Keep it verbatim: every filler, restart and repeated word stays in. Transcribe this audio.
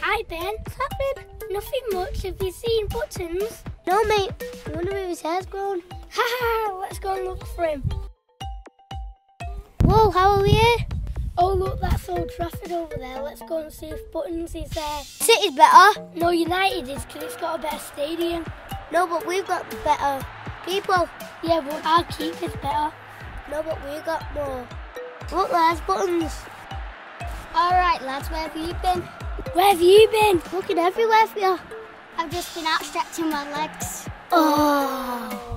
Hi Ben. What's happening? Nothing much. Have you seen Buttons? No, mate. I wonder if his hair's grown. Ha ha! Let's go and look for him. Whoa, how are we here? Oh look, that's Old Trafford over there. Let's go and see if Buttons is there. City's better. No, United is because it's got a better stadium. No, but we've got better people. Yeah, but our keeper's better. No, but we got more. Look, there's Buttons. All right, lads, where have you been? Where have you been? Looking everywhere for you. I've just been out stretching my legs. Oh.